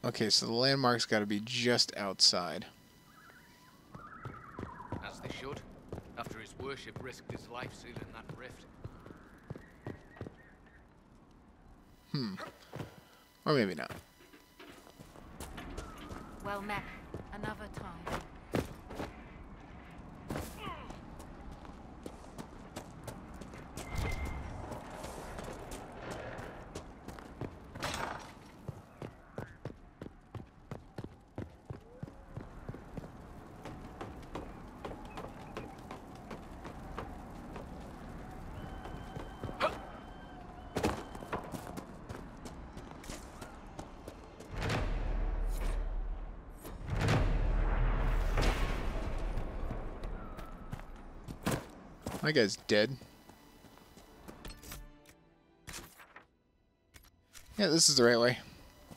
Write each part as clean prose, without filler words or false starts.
Okay, so the landmark's got to be just outside. As they should. After his worship risked his life sealing that rift. Or maybe not. Well met. Another time. My guy's dead. Yeah, this is the right way.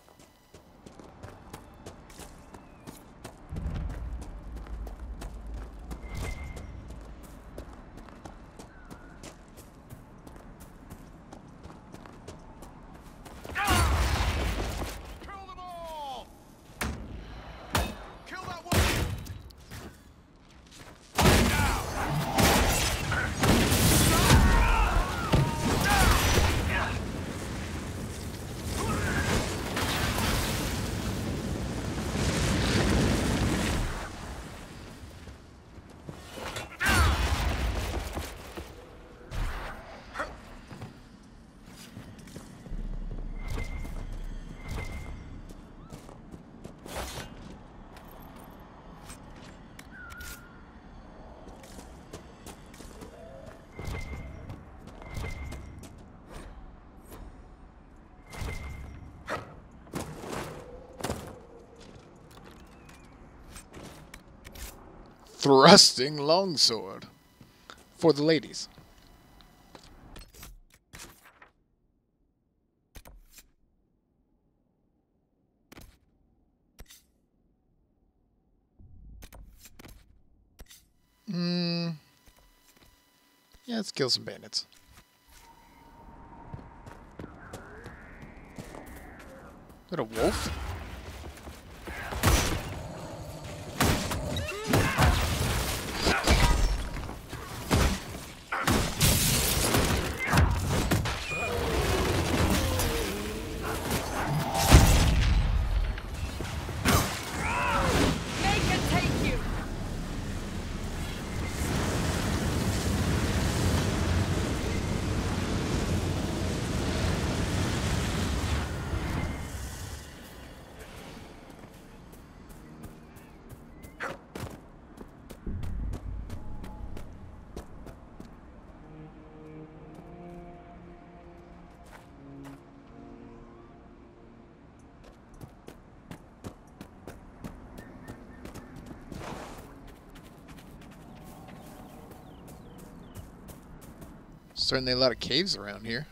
Kill them all! Kill that one! Thrusting longsword. For the ladies. Yeah, let's kill some bandits. Is that a wolf? Make it take you! Certainly a lot of caves around here.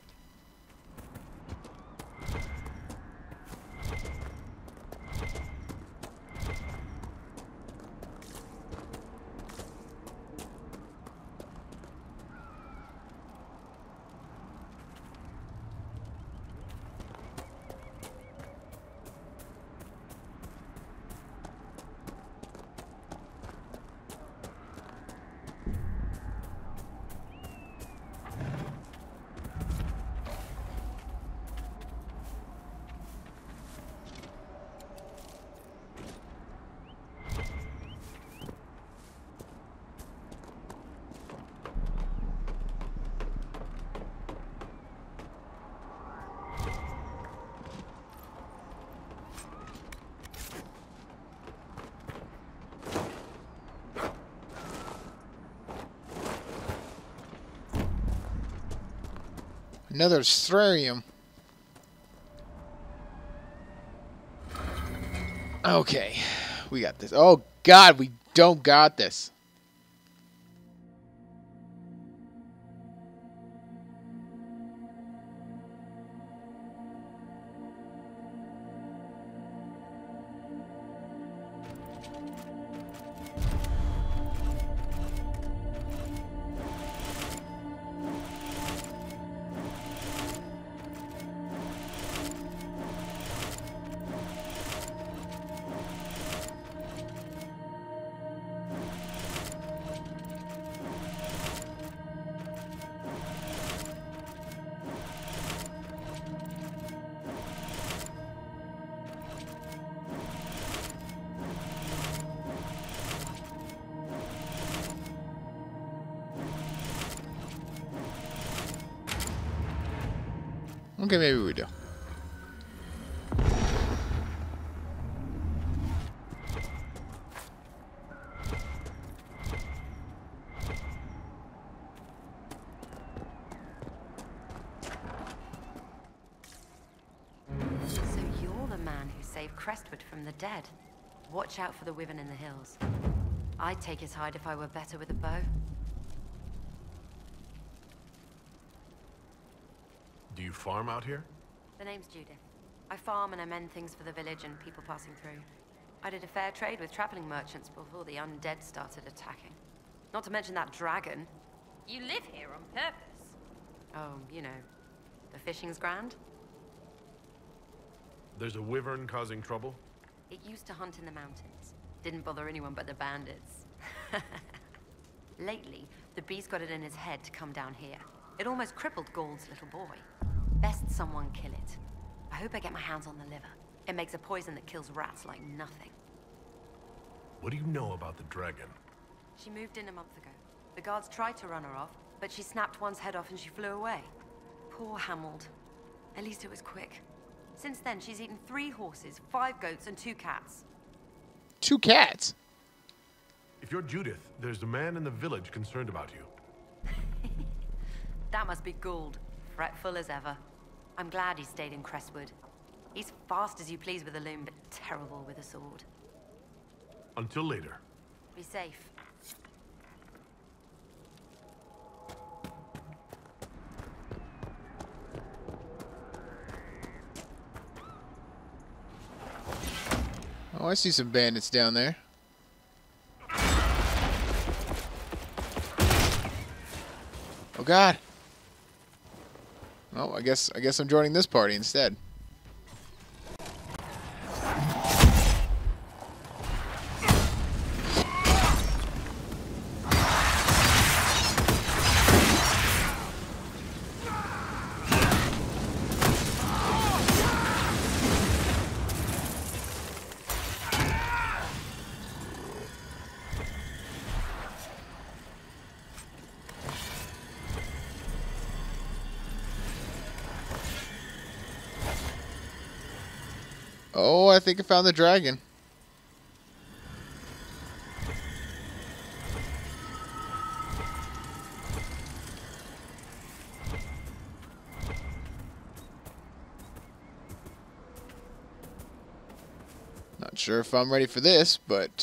Another Strarium. Okay, we got this. Oh God, we don't got this. Okay, maybe we do. So you're the man who saved Crestwood from the dead. Watch out for the Wyvern in the hills. I'd take his hide if I were better with a bow. Do you farm out here? The name's Judith. I farm and I mend things for the village and people passing through. I did a fair trade with traveling merchants before the undead started attacking. Not to mention that dragon. You live here on purpose. Oh, you know, the fishing's grand. There's a wyvern causing trouble? It used to hunt in the mountains. Didn't bother anyone but the bandits. Lately, the beast got it in his head to come down here. It almost crippled Gauld's little boy. Best someone kill it. I hope I get my hands on the liver. It makes a poison that kills rats like nothing. What do you know about the dragon? She moved in a month ago. The guards tried to run her off, but she snapped one's head off and she flew away. Poor Hamold. At least it was quick. Since then, she's eaten 3 horses, 5 goats, and 2 cats. 2 cats? If you're Judith, there's a man in the village concerned about you. That must be Gould. Fretful as ever. I'm glad he stayed in Crestwood. He's fast as you please with a loom, but terrible with a sword. Until later. Be safe. Oh, I see some bandits down there. Oh God. Oh, I guess I'm joining this party instead. Oh, I think I found the dragon. Not sure if I'm ready for this, but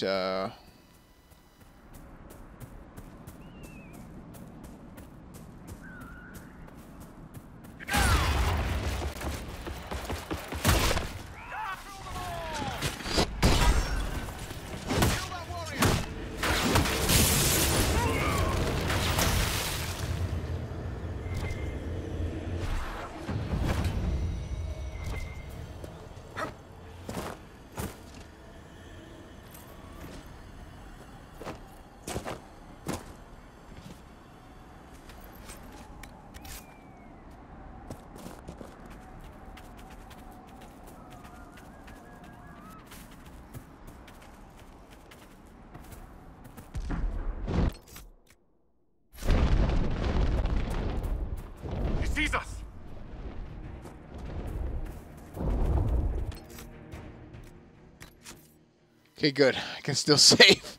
He sees us! okay, good. I can still save.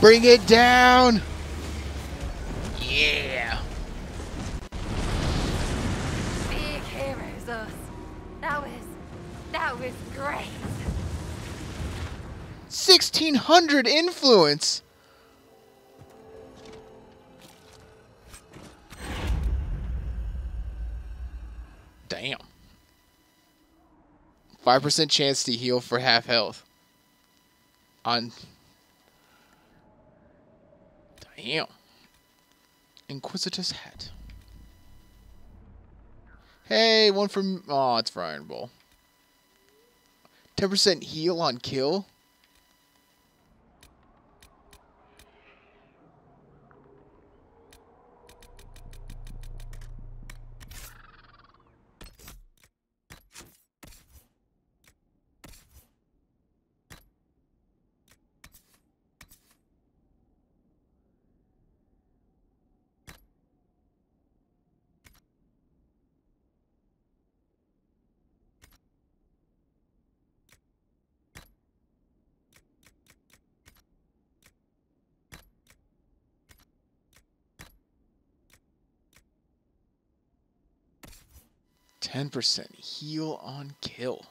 Bring it down! Yeah! Big heroes, us. That was great. 1600 influence! Damn. 5% chance to heal for half health. On. Damn. Inquisitor's hat. Hey, one from. Oh, it's for Iron Bull. 10% heal on kill. %, heal on kill.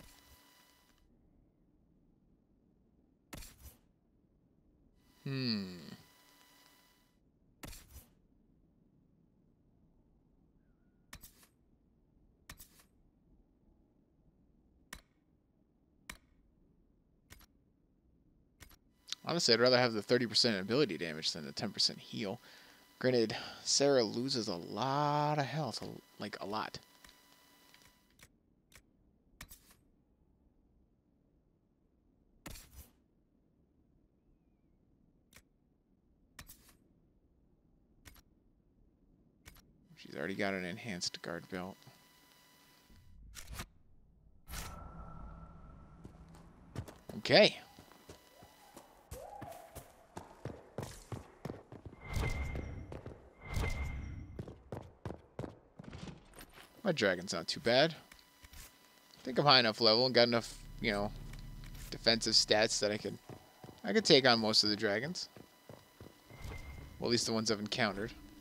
Honestly, I'd rather have the 30% ability damage than the 10% heal. Granted, Sarah loses a lot of health, like a lot. She's already got an enhanced guard belt. Okay. My dragon's not too bad. I think I'm high enough level and got enough, you know, defensive stats that I could take on most of the dragons. Well, at least the ones I've encountered.